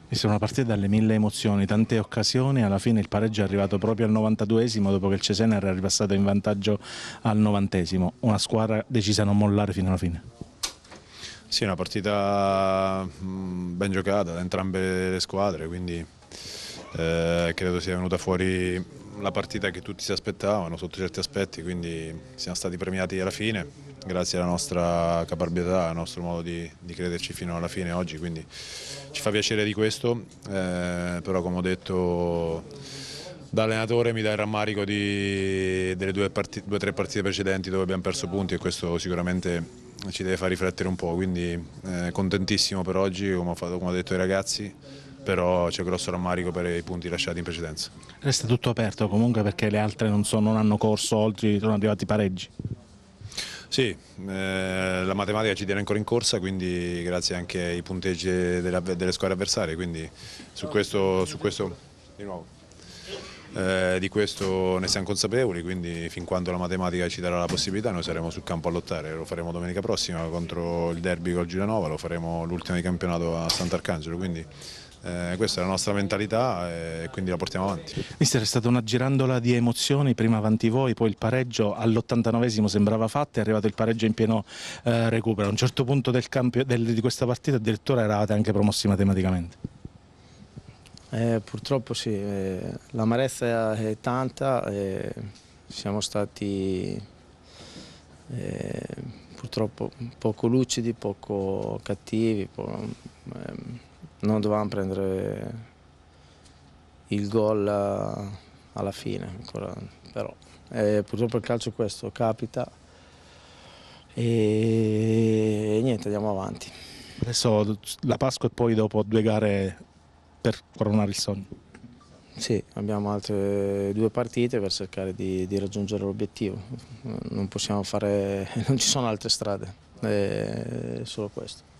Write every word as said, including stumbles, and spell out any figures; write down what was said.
Questa è una partita dalle mille emozioni, tante occasioni, alla fine il pareggio è arrivato proprio al novantaduesimo dopo che il Cesena era ripassato in vantaggio al novantesimo, una squadra decisa a non mollare fino alla fine. Sì, una partita ben giocata da entrambe le squadre, quindi eh, credo sia venuta fuori la partita che tutti si aspettavano sotto certi aspetti, quindi siamo stati premiati alla fine, grazie alla nostra caparbietà, al nostro modo di, di crederci fino alla fine oggi, quindi ci fa piacere di questo, eh, però come ho detto da allenatore mi dà il rammarico di, delle due o tre partite precedenti dove abbiamo perso punti e questo sicuramente ci deve far riflettere un po', quindi eh, contentissimo per oggi, come ho, fatto, come ho detto ai ragazzi, però c'è grosso rammarico per i punti lasciati in precedenza. Resta tutto aperto comunque perché le altre non, so, non hanno corso oltre, sono arrivati pareggi. Sì, eh, la matematica ci tiene ancora in corsa, quindi grazie anche ai punteggi delle, delle squadre avversarie, quindi su questo, su questo di nuovo. Eh, di questo ne siamo consapevoli, quindi fin quando la matematica ci darà la possibilità noi saremo sul campo a lottare, lo faremo domenica prossima contro il derby col Giulianova, lo faremo l'ultima di campionato a Sant'Arcangelo, quindi eh, questa è la nostra mentalità e quindi la portiamo avanti. Mister, è stata una girandola di emozioni, prima avanti voi, poi il pareggio all'ottantanovesimo sembrava fatta, è arrivato il pareggio in pieno eh, recupero, a un certo punto del campio, del, di questa partita addirittura eravate anche promossi matematicamente. Eh, purtroppo sì, eh, l'amarezza è tanta, eh, siamo stati eh, purtroppo poco lucidi, poco cattivi, po eh, non dovevamo prendere il gol alla fine, ancora, però eh, purtroppo il calcio è questo, capita e, e niente, andiamo avanti. Adesso la Pasqua e poi dopo due gare per coronare il sogno. Sì, abbiamo altre due partite per cercare di, di raggiungere l'obiettivo, non possiamo fare, non ci sono altre strade, è solo questo.